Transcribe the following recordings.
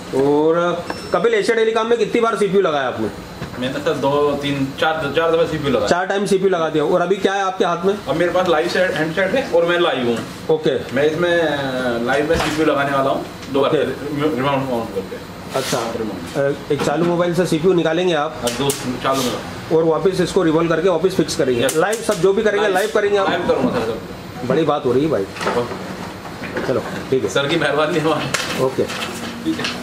और Kapil, Asia telecom में कितनी बार सीपीयू लगाया आपने? मैंने सर 2 3 4 दफा सीपीयू लगाया। 4 टाइम सीपीयू लगा दिया। और अभी क्या है आपके हाथ में? अब मेरे पास लाइव हैंडसेट है और मैं लाइव हूँ। ओके, मैं इसमें लाइव में सीपीयू लगाने वाला हूँ, 2 बार रिमाउंट माउंट करके। अच्छा, एक चालू मोबाइल से सीपीयू निकालेंगे आप? 2 चालू में और वापस इसको रिवॉल्व करके वापस फिक्स करेंगे। लाइव सब जो भी करेंगे लाइव करेंगे आप? लाइव करूँगा सर। बड़ी बात हो रही है भाई। चलो ठीक है सर की मेहरबानी है। ओके ठीक है।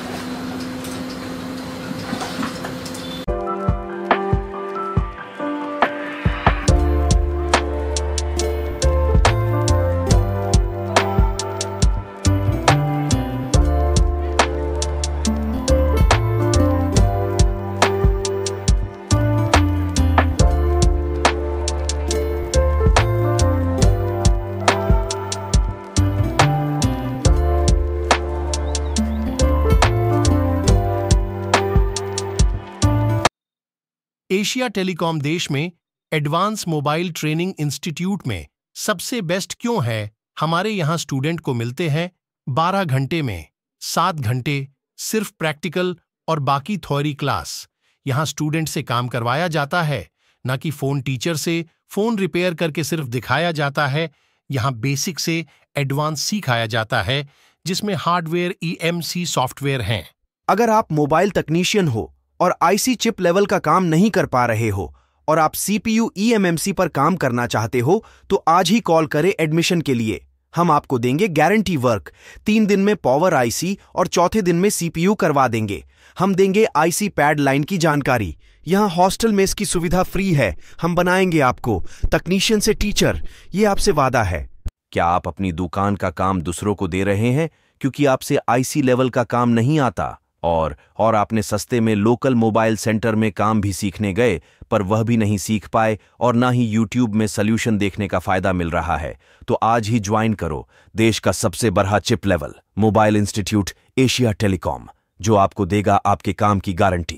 एशिया टेलीकॉम देश में एडवांस मोबाइल ट्रेनिंग इंस्टीट्यूट में सबसे बेस्ट क्यों है? हमारे यहाँ स्टूडेंट को मिलते हैं 12 घंटे में 7 घंटे सिर्फ प्रैक्टिकल और बाकी थ्योरी क्लास। यहाँ स्टूडेंट से काम करवाया जाता है, ना कि फोन टीचर से फोन रिपेयर करके सिर्फ दिखाया जाता है। यहाँ बेसिक से एडवांस सिखाया जाता है, जिसमें हार्डवेयर EMC सॉफ्टवेयर हैं। अगर आप मोबाइल तकनीशियन हो और आईसी चिप लेवल का काम नहीं कर पा रहे हो और आप CPU eMMC पर काम करना चाहते हो, तो आज ही कॉल करें एडमिशन के लिए। हम आपको देंगे गारंटी वर्क। 3 दिन में पावर आईसी और चौथे दिन में CPU करवा देंगे। हम देंगे आईसी पैड लाइन की जानकारी। यहाँ हॉस्टल मेस की सुविधा फ्री है। हम बनाएंगे आपको तकनीशियन से टीचर, ये आपसे वादा है। क्या आप अपनी दुकान का काम दूसरों को दे रहे हैं क्योंकि आपसे आईसी लेवल का काम नहीं आता और आपने सस्ते में लोकल मोबाइल सेंटर में काम भी सीखने गए, पर वह भी नहीं सीख पाए और ना ही YouTube में सॉल्यूशन देखने का फायदा मिल रहा है? तो आज ही ज्वाइन करो देश का सबसे बड़ा chip level mobile institute Asia telecom, जो आपको देगा आपके काम की गारंटी।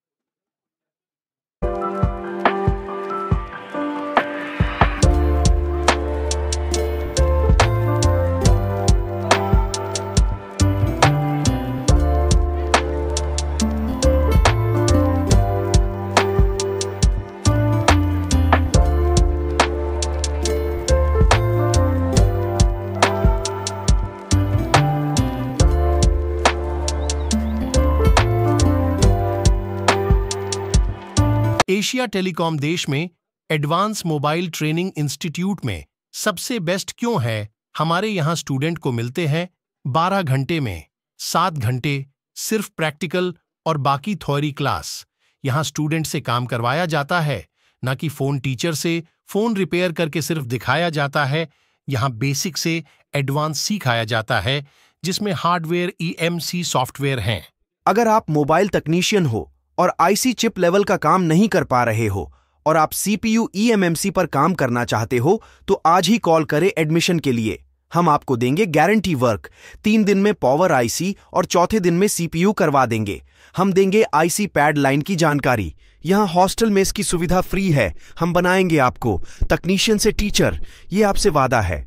एशिया टेलीकॉम देश में एडवांस मोबाइल ट्रेनिंग इंस्टीट्यूट में सबसे बेस्ट क्यों है? हमारे यहाँ स्टूडेंट को मिलते हैं 12 घंटे में 7 घंटे सिर्फ प्रैक्टिकल और बाकी थ्योरी क्लास। यहाँ स्टूडेंट से काम करवाया जाता है, ना कि फोन टीचर से फोन रिपेयर करके सिर्फ दिखाया जाता है। यहाँ बेसिक से एडवांस सिखाया जाता है, जिसमें हार्डवेयर EMC सॉफ्टवेयर हैं। अगर आप मोबाइल तकनीशियन हो और आईसी चिप लेवल का काम नहीं कर पा रहे हो और आप CPU eMMC पर काम करना चाहते हो, तो आज ही कॉल करें एडमिशन के लिए। हम आपको देंगे गारंटी वर्क। 3 दिन में पावर आईसी और चौथे दिन में CPU करवा देंगे। हम देंगे आईसी पैड लाइन की जानकारी। यहाँ हॉस्टल मेस की सुविधा फ्री है। हम बनाएंगे आपको तकनीशियन से टीचर, ये आपसे वादा है।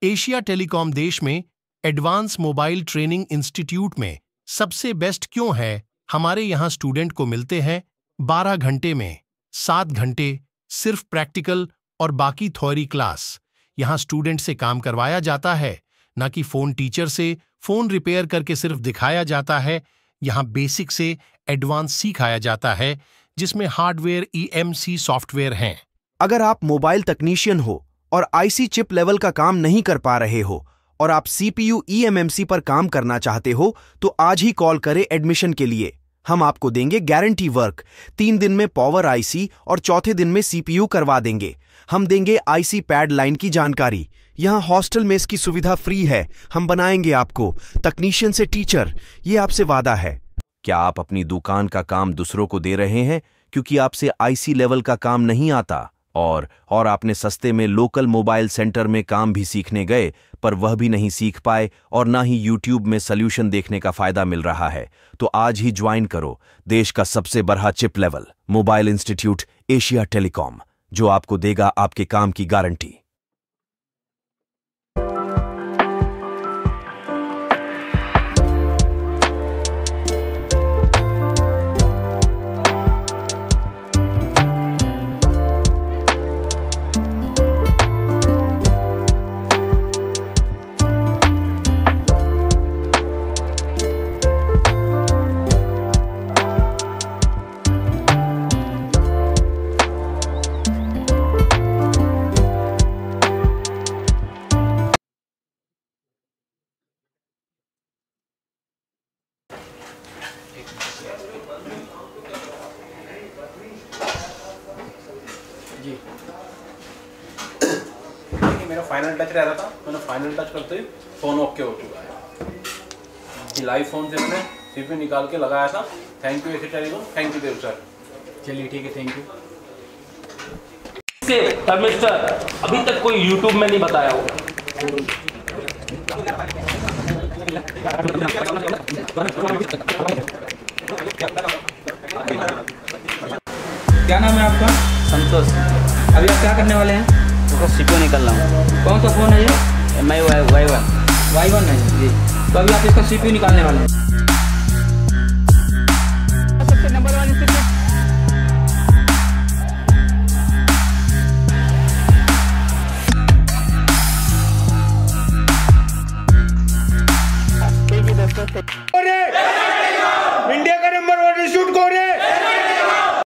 एशिया टेलीकॉम देश में एडवांस मोबाइल ट्रेनिंग इंस्टीट्यूट में सबसे बेस्ट क्यों है? हमारे यहाँ स्टूडेंट को मिलते हैं 12 घंटे में 7 घंटे सिर्फ प्रैक्टिकल और बाकी थ्योरी क्लास। यहाँ स्टूडेंट से काम करवाया जाता है, ना कि फोन टीचर से फोन रिपेयर करके सिर्फ दिखाया जाता है। यहाँ बेसिक से एडवांस सिखाया जाता है, जिसमें हार्डवेयर EMC सॉफ्टवेयर हैं। अगर आप मोबाइल तकनीशियन हो और आईसी चिप लेवल का काम नहीं कर पा रहे हो और आप CPU eMMC पर काम करना चाहते हो तो आज ही कॉल करें एडमिशन के लिए। हम आपको देंगे गारंटी वर्क। 3 दिन में पावर आईसी और चौथे दिन में CPU करवा देंगे। हम देंगे आईसी पैड लाइन की जानकारी। यहाँ हॉस्टल मेस की सुविधा फ्री है। हम बनाएंगे आपको तकनीशियन से टीचर, ये आपसे वादा है। क्या आप अपनी दुकान का काम दूसरों को दे रहे हैं क्योंकि आपसे आईसी लेवल का काम नहीं आता और आपने सस्ते में लोकल मोबाइल सेंटर में काम भी सीखने गए पर वह भी नहीं सीख पाए और ना ही YouTube में सॉल्यूशन देखने का फायदा मिल रहा है? तो आज ही ज्वाइन करो देश का सबसे बड़ा chip level mobile institute Asia telecom, जो आपको देगा आपके काम की गारंटी। जी देखिए, मेरा फाइनल टच रह रहा था, मैंने फाइनल टच करते ही फ़ोन ओके हो चुका है। लाइव फ़ोन से मैंने CPU निकाल के लगाया था। Thank you Asia telecom, thank you Dev sir. चलिए ठीक है, थैंक यू। मिस्टर अभी तक कोई YouTube में नहीं बताया होगा। क्या नाम है आपका? संतोष। अभी आप क्या करने वाले हैं? तो CPU निकल रहा हूँ। कौन सा फ़ोन है ये? MI Y1 Y1 है जी। तो अभी आप इसका CPU निकालने वाले हैं।